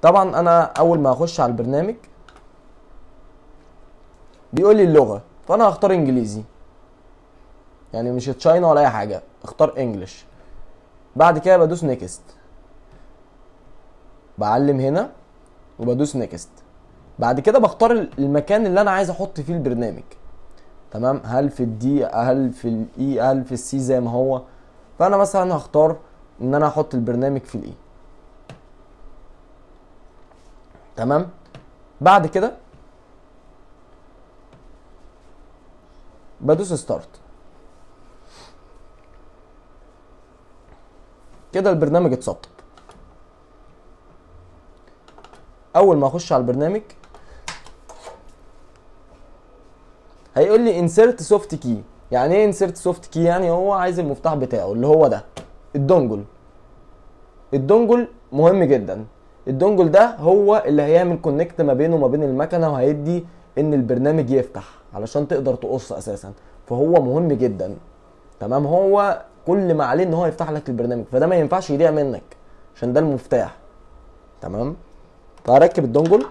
طبعا انا اول ما اخش على البرنامج بيقول لي اللغه، فانا هختار انجليزي، يعني مش تشاينا ولا اي حاجه، اختار انجلش. بعد كده بدوس نيكست، بعلم هنا وبدوس نيكست. بعد كده بختار المكان اللي انا عايز احط فيه البرنامج، تمام؟ هل في الدي، هل في الاي، هل في السي زي ما هو. فانا مثلا هختار ان انا احط البرنامج في الاي، تمام. بعد كده بدوس ستارت. كده البرنامج اتسطب. اول ما اخش على البرنامج هيقول لي انسيرت سوفت كي. يعني ايه انسيرت سوفت كي؟ يعني هو عايز المفتاح بتاعه اللي هو ده، الدونجل. الدونجل مهم جدا. الدونجل ده هو اللي هيعمل كونكت ما بينه وما بين المكنه، وهيدي ان البرنامج يفتح علشان تقدر تقص اساسا. فهو مهم جدا، تمام. هو كل ما عليه ان هو يفتح لك البرنامج، فده ما ينفعش يضيع منك عشان ده المفتاح، تمام. فهركب الدونجل.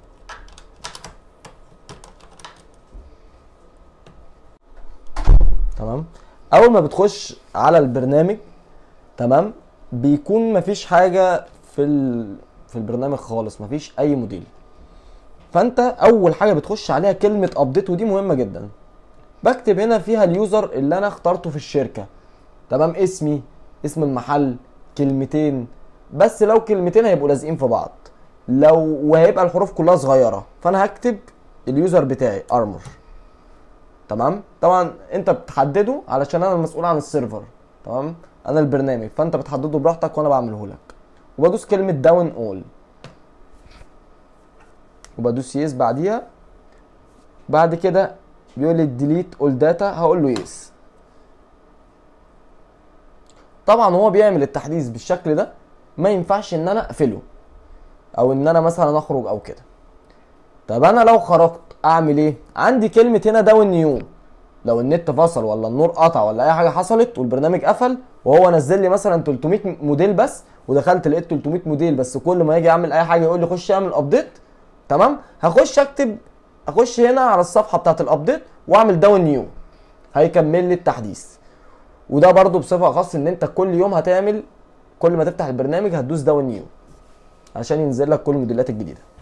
تمام. اول ما بتخش على البرنامج، تمام، بيكون مفيش حاجه في البرنامج خالص، مفيش اي موديل. فانت اول حاجه بتخش عليها كلمه ابديت، ودي مهمه جدا. بكتب هنا فيها اليوزر اللي انا اخترته في الشركه، تمام، اسمي، اسم المحل، كلمتين. بس لو كلمتين هيبقوا لازقين في بعض، وهيبقى الحروف كلها صغيره، فانا هكتب اليوزر بتاعي ارمر، تمام. طبعا انت بتحدده علشان انا المسؤول عن السيرفر، تمام، انا البرنامج، فانت بتحدده براحتك وانا بعمله لك. وبدوس كلمه داون اول، وبدوس يس بعديها. بعد كده بيقول لي ديليت اول داتا، هقول له يس. طبعا هو بيعمل التحديث بالشكل ده، ما ينفعش ان انا اقفله او ان انا مثلا اخرج او كده. طب انا لو خرجت اعمل ايه؟ عندي كلمه هنا داون نيو، لو النت فصل ولا النور قطع ولا اي حاجه حصلت والبرنامج قفل، وهو نزل لي مثلا 300 موديل بس، ودخلت لقيت 300 موديل بس، كل ما يجي اعمل اي حاجه يقول لي خش اعمل ابديت، تمام. اخش هنا على الصفحه بتاعت الابديت واعمل داون نيو، هيكمل لي التحديث. وده برضو بصفه خاصه ان انت كل يوم هتعمل، كل ما تفتح البرنامج هتدوس داون نيو عشان ينزل لك كل الموديلات الجديده.